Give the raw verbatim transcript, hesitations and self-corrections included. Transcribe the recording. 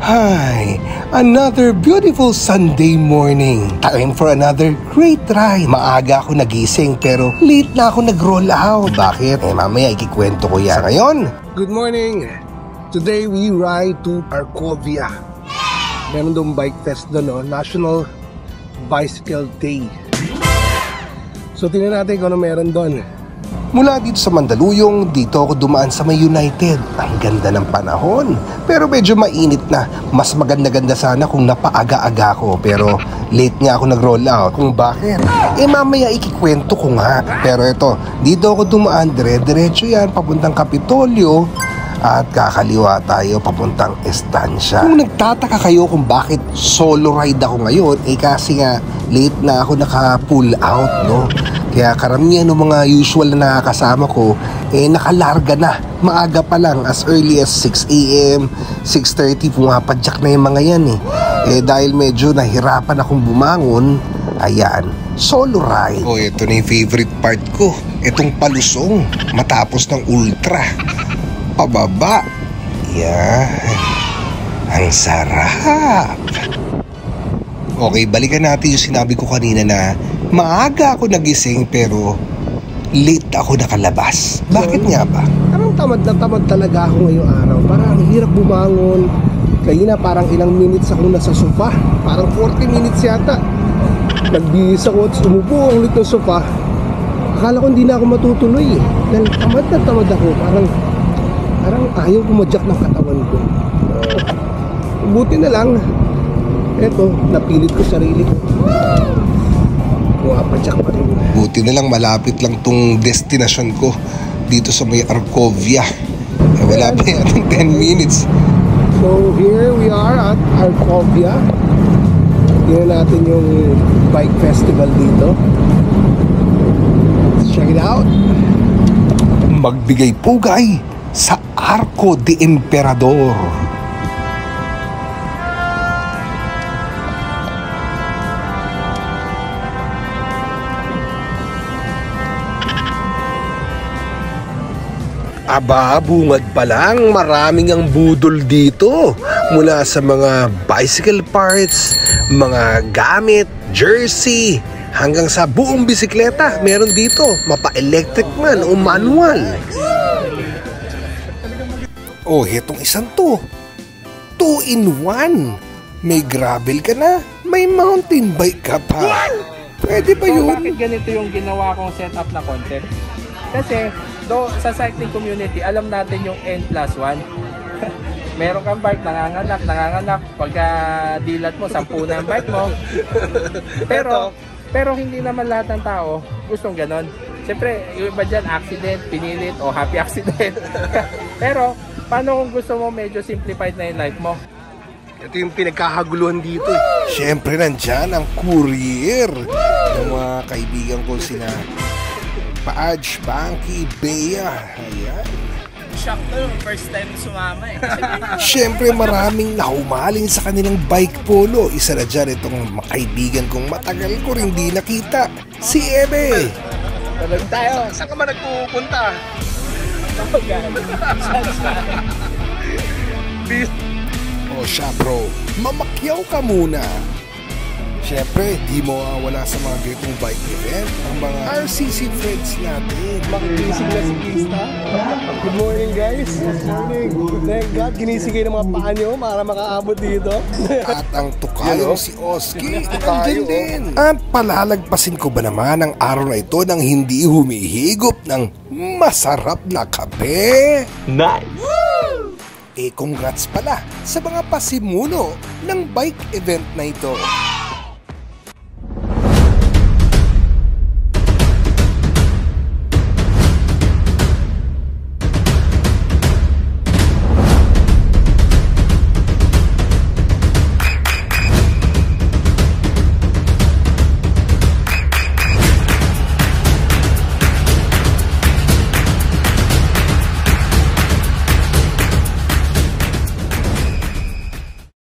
Hi, another beautiful Sunday morning. Time for another great ride. Maaga ako nagising pero late na ako nag-roll out. Bakit? Eh mamaya ikikwento ko yan. Ngayon, good morning. Today we ride to Arcovia. Meron doon bike fest doon, no? National Bicycle Day. So tingnan natin kung ano meron doon. Mula dito sa Mandaluyong, dito ako dumaan sa may United. Ang ganda ng panahon. Pero medyo mainit na. Mas maganda-ganda sana kung napaaga-aga ko. Pero late nga ako nag-roll out. Kung bakit? Eh mamaya ikikwento ko nga. Pero ito, dito ako dumaan. Dire-diretso yan, papuntang Kapitolyo. At kakaliwa tayo papuntang Estancia. Kung nagtataka kayo kung bakit solo ride ako ngayon, eh kasi nga late na ako naka-pull out, no? Kaya karamihan ng mga usual na nakakasama ko, eh nakalarga na. Maaga pa lang, as early as six a m, six thirty, pumapadyak na yung mga yan eh. Eh dahil medyo nahirapan akong bumangon, ayan, solo ride. Oh, ito na yung favorite part ko. Itong palusong, matapos ng ultra. Pababa. Yan. Ang sarap. Okay, balikan natin yung sinabi ko kanina na maaga ako nagising pero late ako nakalabas. Bakit nga ba? Parang tamad na tamad talaga ako ngayong araw. Parang hirap bumangon. Kaya parang ilang minutes ako nasa sofa. Parang forty minutes yata. Nagbihis ako at umupo ang ulit ng sofa. Akala ko hindi na ako matutuloy eh. Dahil tamad na tamad ako. Parang Parang ayaw pumadyak ng katawan ko. uh, Buti na lang, eto, napilit ko sarili ko. Pumapadyak pa rin. Buti na lang, malapit lang tong destinasyon ko dito sa may Arcovia. eh, Wala pa yatang ten minutes. So here we are at Arcovia. Tingnan natin yung bike festival dito. Let's check it out. Magbigay pugay sa Arco de Emperador. Aba, bungad pa lang, maraming ang budol dito. Mula sa mga bicycle parts, mga gamit, jersey, hanggang sa buong bisikleta, meron dito. Mapa-electric man o manual. Oh, hetong isang to. Two in one. May gravel ka na, may mountain bike ka pa. Pwede ba yun? So, bakit ganito yung ginawa kong setup na concept? Kasi, do, sa cycling community, alam natin yung N plus one. Meron kang bike, nanganganak, nanganganak. Pagka dilat mo, sampu na ang bike mo. Pero, pero hindi naman lahat ng tao gustong ganon. Siyempre, yung iba dyan, accident, pinilit, o happy accident. Pero, paano kung gusto mo medyo simplified na yung life mo? Ito yung pinagkakaguluhan dito eh. Siyempre nandyan ang courier ng mga kaibigan ko sina Paaj, Banky, Bea. Ayan. Shock to, first time sumama eh. Siyempre maraming nahumaling sa kanilang bike polo. Isa na dyan itong makaibigan kong matagal ko rin di nakita. Si Ebe. Talag tayo. Saan ka man nagpupunta? O siya bro, mamakyaw ka muna. Siyempre, di mo wala sa mga ganitong bike event ang mga R C C friends natin. Makigising na si Krista. Good morning guys. Good morning. Thank God, ginising kayo ng mga paa nyo para makaabot dito. At ang tukayong si Oski, andyan din. At palalagpasin ko ba naman ang araw na ito nang hindi humihigop ng masarap na kape? Nice! Eh congrats pala sa mga pasimuno ng bike event na ito.